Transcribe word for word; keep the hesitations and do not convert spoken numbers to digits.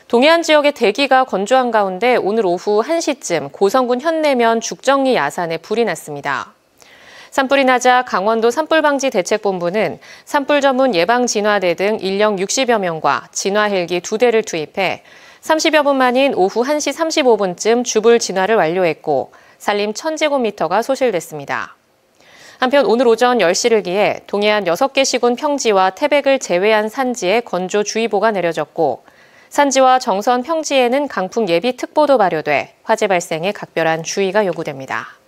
동해안 지역의 대기가 건조한 가운데 오늘 오후 한 시쯤 고성군 현내면 죽정리 야산에 불이 났습니다. 산불이 나자 강원도 산불방지대책본부는 산불 전문 예방진화대 등 인력 육십여 명과 진화 헬기 두 대를 투입해 삼십여 분 만인 오후 한 시 삼십오 분쯤 주불 진화를 완료했고 산림 천 제곱미터가 소실됐습니다. 한편 오늘 오전 열 시를 기해 동해안 여섯 개 시군 평지와 태백을 제외한 산지에 건조주의보가 내려졌고 산지와 정선 평지에는 강풍 예비 특보도 발효돼 화재 발생에 각별한 주의가 요구됩니다.